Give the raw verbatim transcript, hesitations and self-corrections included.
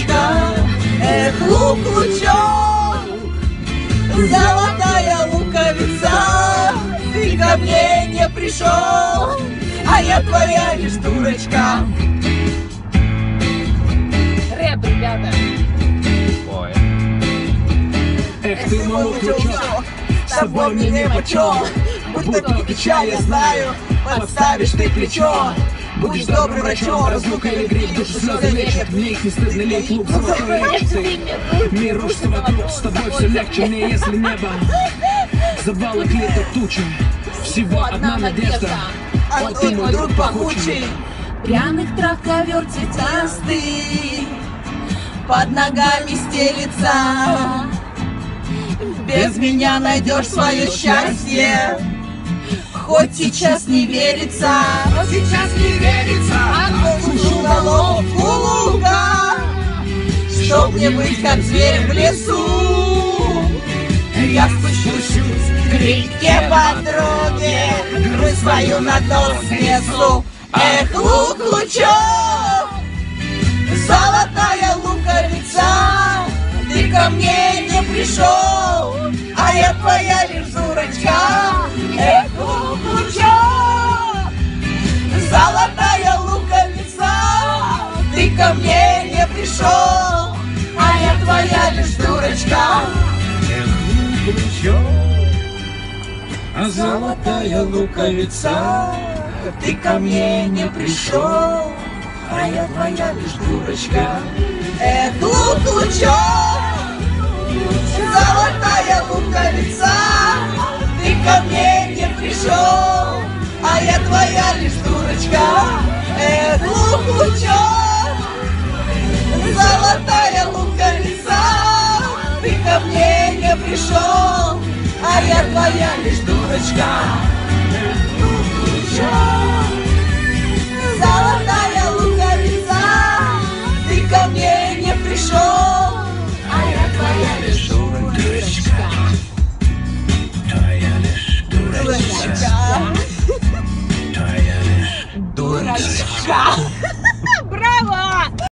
дурочка. Эх, лук, лучок, золотая луковица, ты ко мне не пришел, а я твоя лишь дурочка. Рэп, ребята. Ой. Эх, ты мой лучок, с тобой мне не почем, будто только чай я знаю, подставишь ты плечо. Будешь добрым врачом, разлука или грипп, душу слезы лечат, мне их не стыдно лить, лук золотой лечит. Мир рушится вокруг, с тобой все легче мне, если небо завалок лето тучи. Всего одна надежда, а ты мой друг пахучий. Пряных трав ковер цветастый Под ногами стелится, без меня найдешь свое счастье. Хоть сейчас не верится, Хоть сейчас не верится, отпущу головку лука, чтоб не быть как зверь в лесу. Я спущусь к реке подруге, грудь свою на дно снесу. Эх, лук, лучок, золотая луковица, ты ко мне не пришел, а я твоя лишь дурочка. Эх, лук, лучок, золотая луковица, ты ко мне не пришел, а я твоя лишь дурочка. эх, лук, лучок, а золотая луковица, Ты ко мне не пришел, а я твоя лишь дурочка. Эх, лук, лучок, золотая луковица, ты ко мне не пришел, а я твоя лишь дурочка. Эх, лук, лучок, золотая луковица, ты ко мне не пришел, а я твоя лишь дурочка.